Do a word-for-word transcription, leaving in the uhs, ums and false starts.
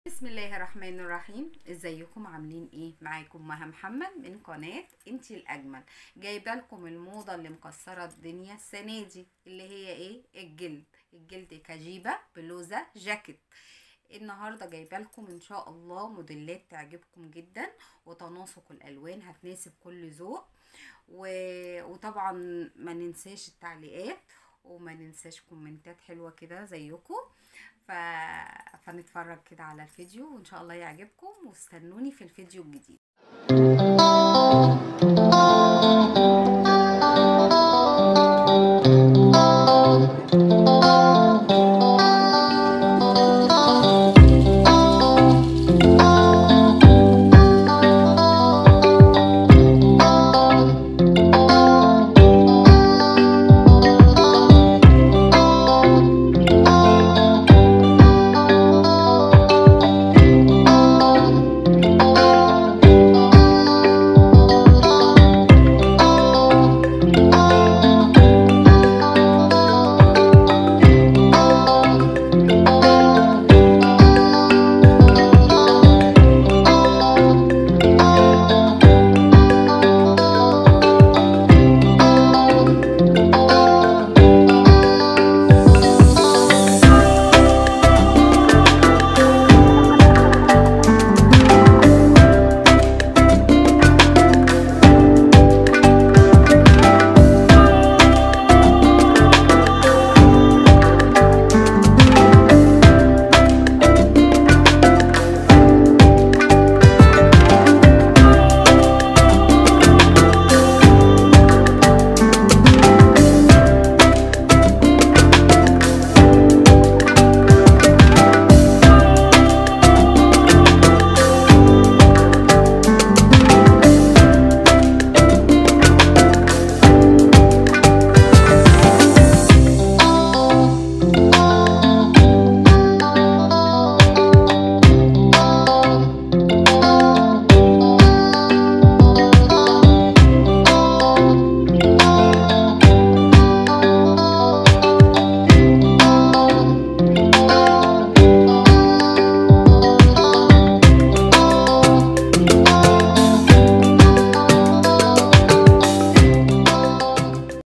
بسم الله الرحمن الرحيم. ازيكم عاملين ايه؟ معاكم مها محمد من قناه انتي الاجمل. جايبه لكم الموضه اللي مكسره الدنيا السنه دي، اللي هي ايه؟ الجلد. الجلد كجيبه، بلوزه، جاكيت. النهارده جايبه لكم ان شاء الله موديلات تعجبكم جدا، وتناسق الالوان هتناسب كل ذوق. و... وطبعا ما ننساش التعليقات، وما ننساش كومنتات حلوه كده زيكم. ف... فنتفرج كده على الفيديو وان شاء الله يعجبكم، واستنوني في الفيديو الجديد.